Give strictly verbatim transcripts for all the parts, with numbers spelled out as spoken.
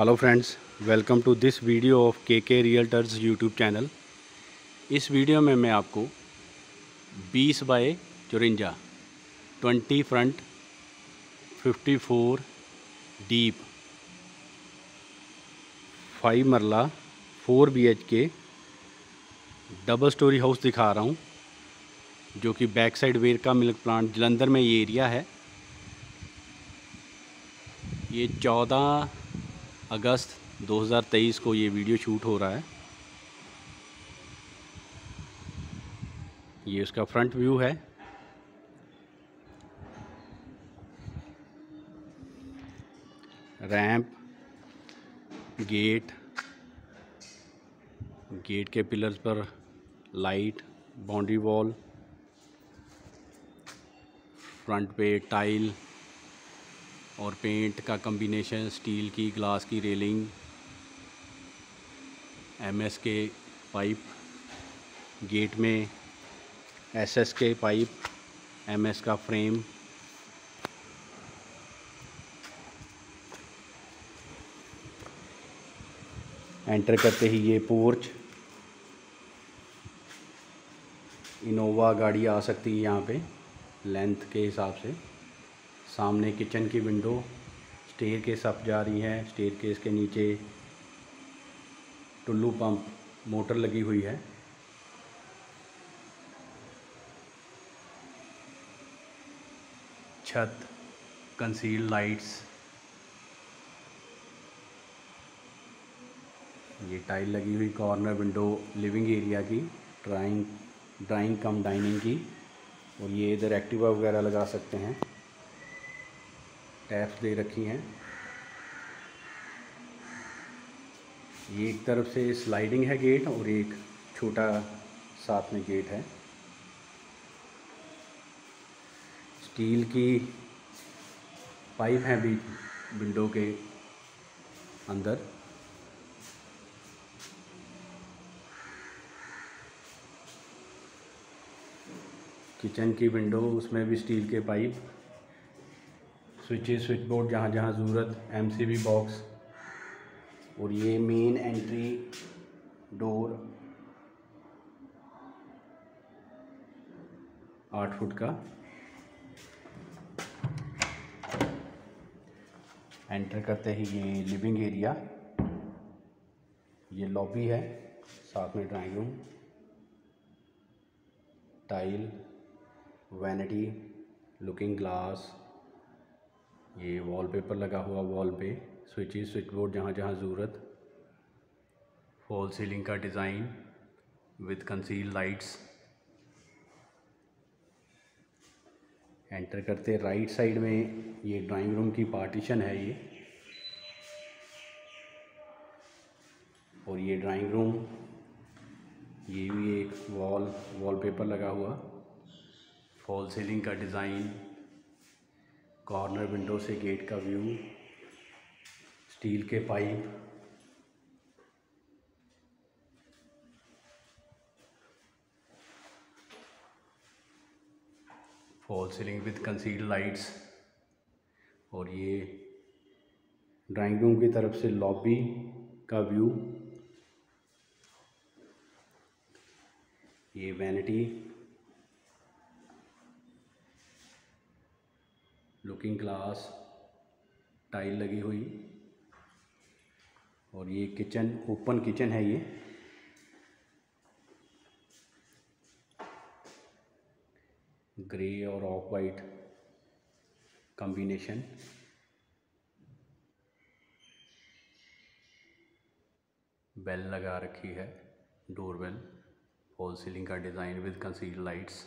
Hello friends, welcome to this video of K K realtors YouTube channel. इस video में मैं आपको बीस बाई चौरंजा twenty front fifty four deep five मरला four B H K double storey house दिखा रहा हूँ, जो कि back side Verka milk plant Jalandhar में ये एरिया है। ये चौदह अगस्त दो हज़ार तेईस को ये वीडियो शूट हो रहा है। ये उसका फ्रंट व्यू है। रैंप, गेट, गेट के पिलर्स पर लाइट, बाउंड्री वॉल, फ्रंट पे टाइल और पेंट का कॉम्बिनेशन, स्टील की ग्लास की रेलिंग, एमएस के पाइप, गेट में एसएस के पाइप, एमएस का फ्रेम, एंटर करते ही ये पोर्च, इनोवा गाड़ी आ सकती है यहाँ पे लेंथ के हिसाब से। सामने किचन की विंडो, स्टेयर केस अप जा रही है। स्टेयर केस के नीचे टुल्लू पंप मोटर लगी हुई है। छत, कंसील लाइट्स, ये टाइल लगी हुई कॉर्नर विंडो लिविंग एरिया की, ड्राइंग ड्राइंग कम डाइनिंग की। और ये इधर एक्टिवा वगैरह लगा सकते हैं। टैप्स दे रखी हैं। ये एक तरफ से स्लाइडिंग है गेट और एक छोटा साथ में गेट है। स्टील की पाइप है भी विंडो के अंदर। किचन की विंडो, उसमें भी स्टील के पाइप, स्विचेस, स्विच बोर्ड जहाँ जहाँ ज़रूरत, एमसीबी बॉक्स। और ये मेन एंट्री डोर आठ फुट का। एंटर करते ही ये लिविंग एरिया, ये लॉबी है, साथ में drawing room, tile, vanity, looking glass, ये वॉलपेपर लगा हुआ वॉल पे, स्विचेस, स्विच बोर्ड जहाँ जहाँ ज़रूरत, फॉल सीलिंग का design with conceal lights. Enter करते राइट साइड में ये ड्राइंग रूम की पार्टीशन है ये। और ये ड्राइंग रूम, ये भी एक वॉल वॉलपेपर लगा हुआ, फॉल सीलिंग का डिज़ाइन, कॉर्नर विंडो से गेट का व्यू, स्टील के pipe, fall ceiling with concealed lights. और ये ड्राइंग रूम की तरफ से लॉबी का व्यू, ये वैनिटी, लुकिंग ग्लास, टाइल लगी हुई। और ये किचन, ओपन किचन है ये। ग्रे और ऑफ वाइट कॉम्बिनेशन। बेल लगा रखी है, डोर बेल, फॉल सीलिंग का design with concealed lights.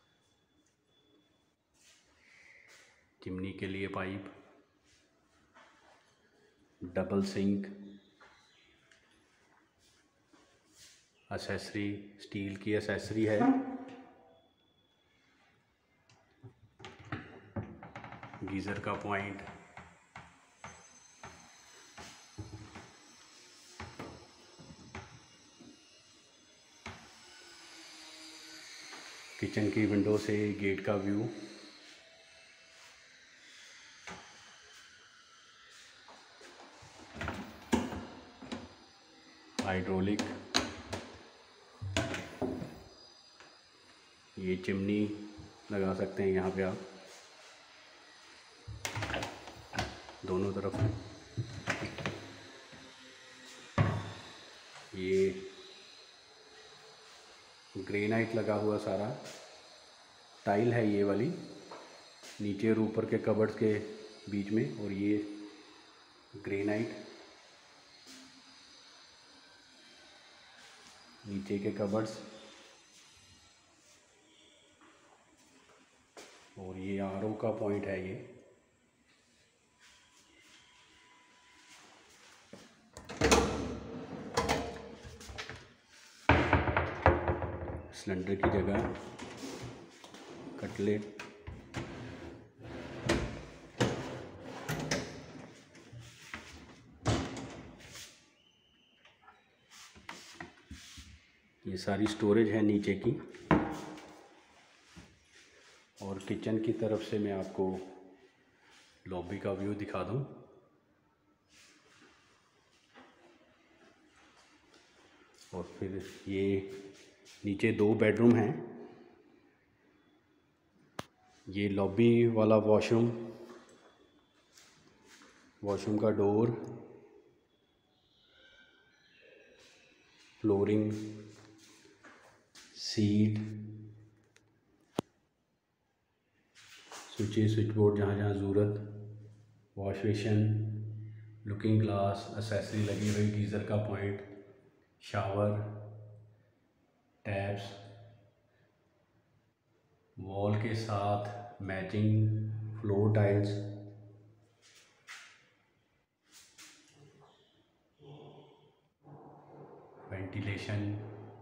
Chimney के लिए pipe, double sink, accessory steel की एसेसरी है। गीज़र का पॉइंट, किचन की विंडो से गेट का व्यू, हाइड्रोलिक, ये चिमनी लगा सकते हैं यहाँ पे आप दोनों तरफ। ये ग्रेनाइट लगा हुआ सारा, टाइल है ये वाली, नीचे और ऊपर के कबर्ड्स के बीच में, और ये ग्रेनाइट नीचे के कबर्ड्स, और ये आर ओ का पॉइंट है ये। सिलेंडर की जगह कटलेट, ये सारी स्टोरेज है नीचे की। और किचन की तरफ से मैं आपको लॉबी का व्यू दिखा दूं। और फिर ये नीचे दो बेडरूम हैं, ये लॉबी वाला वॉशरूम, वॉशरूम का door, flooring, seat, switches, switch board जहाँ जहाँ ज़रूरत, wash basin, looking glass, accessory लगी हुई, गीज़र का पॉइंट, शावर, टैप्स, वॉल के साथ मैचिंग फ्लोर टाइल्स, वेंटिलेशन,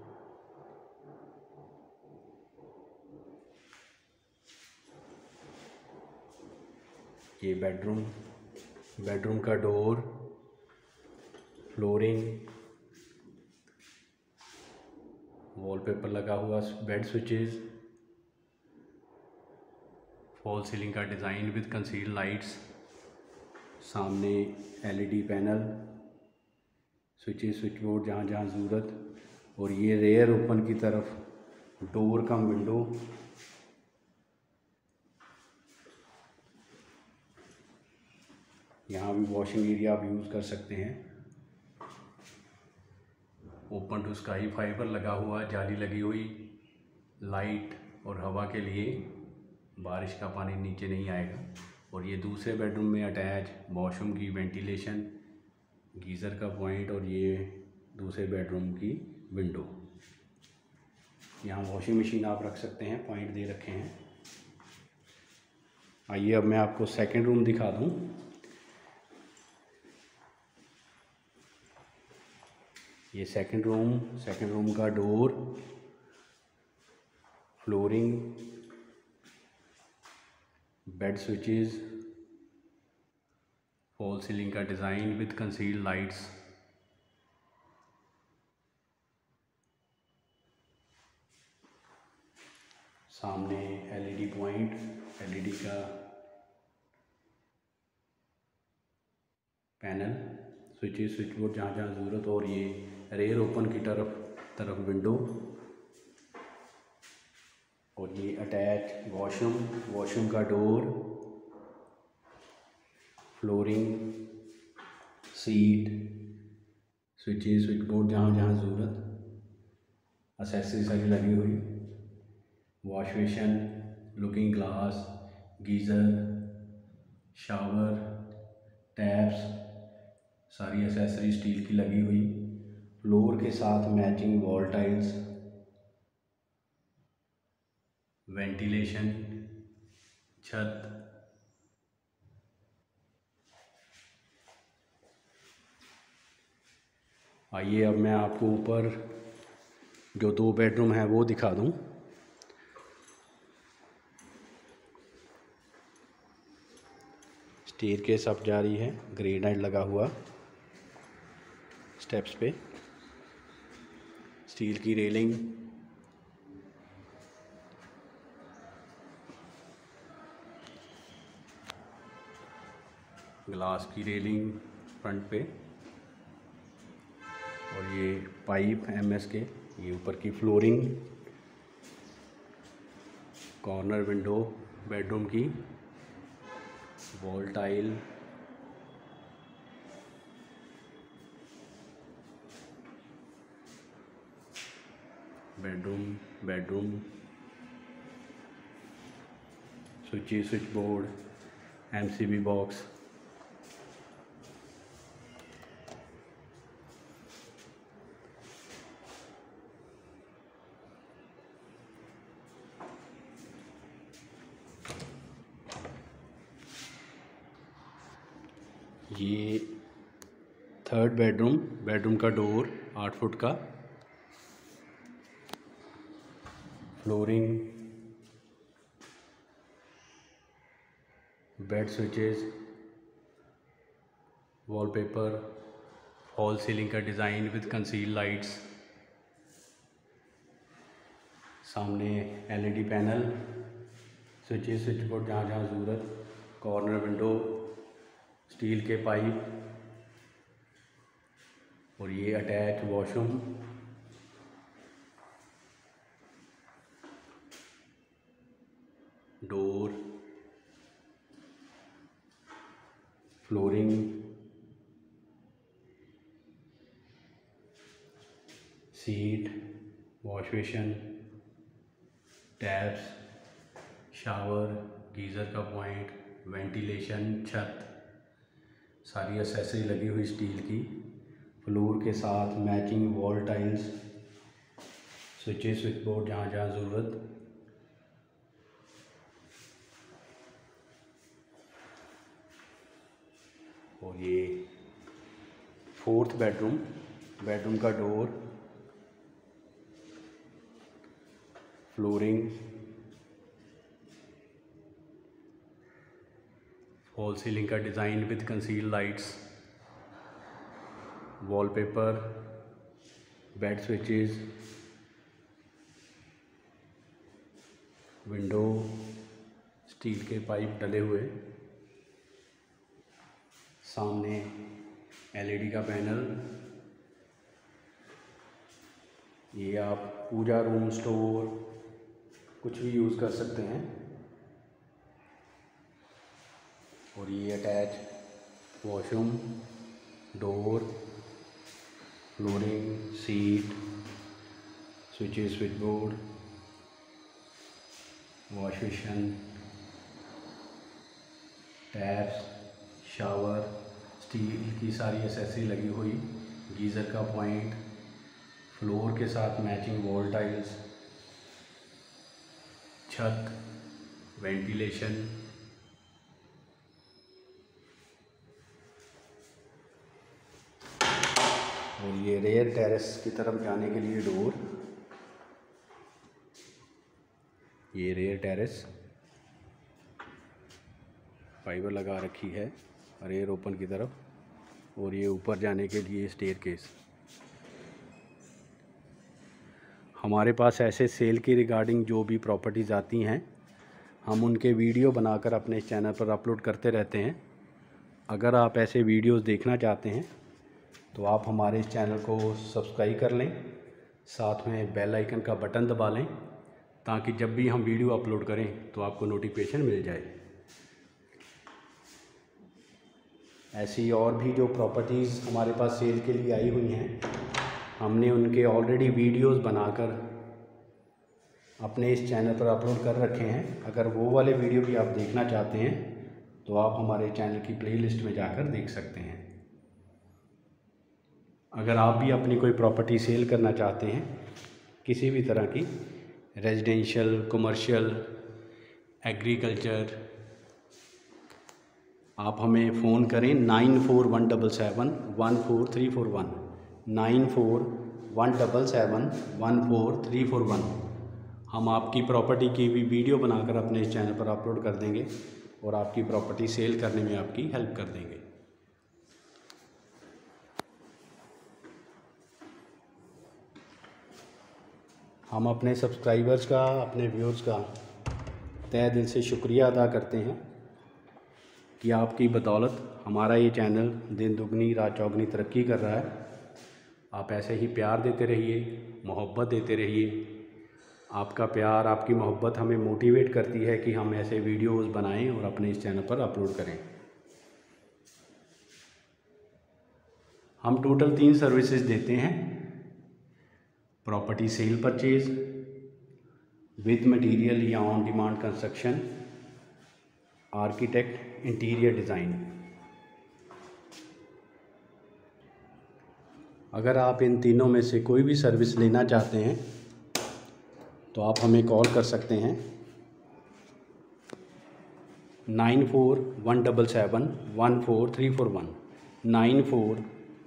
ये बेडरूम, बेडरूम का डोर, फ्लोरिंग, वॉलपेपर लगा हुआ, बेड स्विचेस, फॉल सीलिंग का डिज़ाइन विद कंसील्ड लाइट्स, सामने LED panel, switches, switch board जहाँ जहाँ ज़रूरत, और ये रेयर ओपन की तरफ डोर कम विंडो, यहाँ भी वॉशिंग एरिया आप यूज़ कर सकते हैं। ओपन टू स्काई फाइबर लगा हुआ, जाली लगी हुई, लाइट और हवा के लिए, बारिश का पानी नीचे नहीं आएगा। और ये दूसरे बेडरूम में अटैच वॉशरूम की वेंटिलेशन, गीज़र का पॉइंट, और ये दूसरे बेडरूम की विंडो। यहाँ वॉशिंग मशीन आप रख सकते हैं, पॉइंट दे रखे हैं। आइए अब मैं आपको सेकंड रूम दिखा दूँ। ये सेकंड रूम, सेकंड रूम का door, flooring, bed switches, fall ceiling का डिज़ाइन विद कंसील्ड लाइट्स, सामने एलईडी पॉइंट, एलईडी का पैनल, स्विचेस, स्विच बोर्ड जहाँ जहाँ ज़रूरत, और ये रेयर ओपन की तरफ तरफ विंडो, और ये अटैच वॉशरूम, वॉशरूम का door, flooring, seat, switches, switch board जहाँ जहाँ ज़रूरत, एसेसरी सारी लगी हुई, wash basin, looking glass, geyser, shower, taps, सारी एसेसरी स्टील की लगी हुई, फ्लोर के साथ मैचिंग वॉल टाइल्स, वेंटिलेशन, छत, आइए अब मैं आपको ऊपर जो दो बेडरूम है वो दिखा दूं। स्टेयरकेस अप जा रही है, ग्रेनाइट लगा हुआ स्टेप्स पे, स्टील की रेलिंग, ग्लास की रेलिंग फ्रंट पे, और ये पाइप एमएस के, ये ऊपर की फ्लोरिंग, कॉर्नर विंडो बेडरूम की, wall tile, bedroom bedroom switch switch board, MCB box, ये थर्ड बेडरूम, बेडरूम का डोर आठ फुट का, flooring, bed switches, wallpaper, fall ceiling का डिज़ाइन विद कंसील लाइट्स, सामने LED panel, switches switch board जहाँ जहाँ ज़रूरत, कॉर्नर विंडो, स्टील के पाइप, और ये attach washroom, door, flooring, seat, wash basin, taps, shower, geyser का पॉइंट, वेंटिलेशन, छत, सारी एक्सेसरी लगी हुई स्टील की, फ्लोर के साथ matching wall tiles, switches switch board जहाँ जहाँ ज़रूरत, और ये फोर्थ बेडरूम, बेडरूम का डोर, फ्लोरिंग, फॉल सीलिंग का design with conceal lights, wallpaper, bed switches, window, steel के पाइप डले हुए, सामने एलईडी का पैनल, ये आप पूजा रूम, स्टोर कुछ भी यूज़ कर सकते हैं, और ये attach washroom, door, flooring, seat, switches switch board, wash basin, taps, shower, steel की सारी एक्सेसरी लगी हुई, गीज़र का पॉइंट, फ्लोर के साथ मैचिंग वॉल टाइल्स, छत, वेंटिलेशन, और ये रेयर टेरेस की तरफ जाने के लिए डोर, ये रेयर टेरेस फाइबर लगा रखी है रेयर ओपन की तरफ, और ये ऊपर जाने के लिए स्टेयरकेस। हमारे पास ऐसे सेल की रिगार्डिंग जो भी प्रॉपर्टीज़ आती हैं, हम उनके वीडियो बनाकर अपने चैनल पर अपलोड करते रहते हैं। अगर आप ऐसे वीडियोस देखना चाहते हैं तो आप हमारे इस चैनल को सब्सक्राइब कर लें, साथ में बेल आइकन का बटन दबा लें, ताकि जब भी हम वीडियो अपलोड करें तो आपको नोटिफिकेशन मिल जाए। ऐसी और भी जो प्रॉपर्टीज़ हमारे पास सेल के लिए आई हुई हैं, हमने उनके ऑलरेडी वीडियोस बनाकर अपने इस चैनल पर अपलोड कर रखे हैं। अगर वो वाले वीडियो भी आप देखना चाहते हैं तो आप हमारे चैनल की प्लेलिस्ट में जाकर देख सकते हैं। अगर आप भी अपनी कोई प्रॉपर्टी सेल करना चाहते हैं, किसी भी तरह की, रेजिडेंशियल, कमर्शियल, एग्रीकल्चर, आप हमें फ़ोन करें nine four one double seven one four three four one nine four one double seven one four three four one. हम आपकी प्रॉपर्टी की भी वीडियो बनाकर अपने इस चैनल पर अपलोड कर देंगे और आपकी प्रॉपर्टी सेल करने में आपकी हेल्प कर देंगे। हम अपने सब्सक्राइबर्स का, अपने व्यूअर्स का तहे दिल से शुक्रिया अदा करते हैं कि आपकी बदौलत हमारा ये चैनल दिन दुगनी रात चौगनी तरक्की कर रहा है। आप ऐसे ही प्यार देते रहिए, मोहब्बत देते रहिए। आपका प्यार, आपकी मोहब्बत हमें मोटिवेट करती है कि हम ऐसे वीडियोस बनाएं और अपने इस चैनल पर अपलोड करें। हम टोटल तीन सर्विसेज देते हैं। Property sale purchase, with material या on demand construction, architect, interior design. अगर आप इन तीनों में से कोई भी सर्विस लेना चाहते हैं तो आप हमें कॉल कर सकते हैं nine four one double seven one four three four one nine four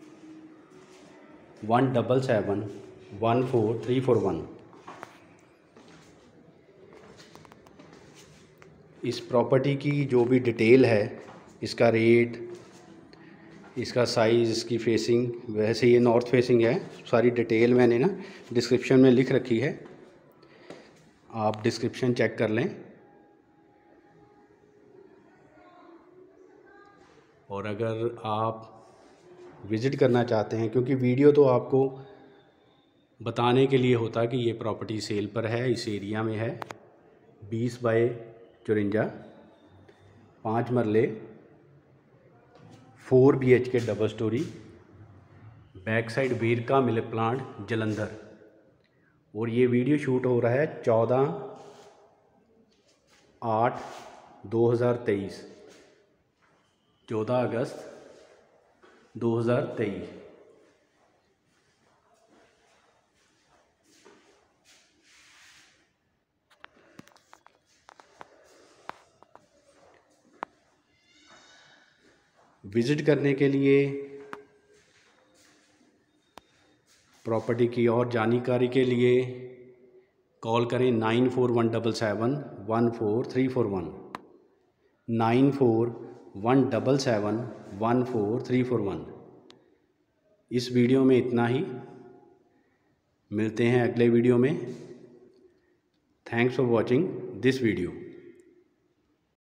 one double seven one four three four one. इस प्रॉपर्टी की जो भी डिटेल है, इसका रेट, इसका साइज़, इसकी फेसिंग, वैसे ये नॉर्थ फेसिंग है, सारी डिटेल मैंने ना डिस्क्रिप्शन में लिख रखी है, आप डिस्क्रिप्शन चेक कर लें। और अगर आप विज़िट करना चाहते हैं, क्योंकि वीडियो तो आपको बताने के लिए होता कि ये प्रॉपर्टी सेल पर है, इस एरिया में है, बीस बाई चुरंजा, पाँच मरले, four B H K double storey, back side Verka milk plant, Jalandhar. और ये वीडियो शूट हो रहा है चौदह आठ दो हज़ार तेईस, चौदह अगस्त दो हज़ार तेईस। विज़िट करने के लिए, प्रॉपर्टी की और जानकारी के लिए कॉल करें nine four one double seven one four three four one nine four one double seven one four three four one. इस वीडियो में इतना ही, मिलते हैं अगले वीडियो में। Thanks for watching this video.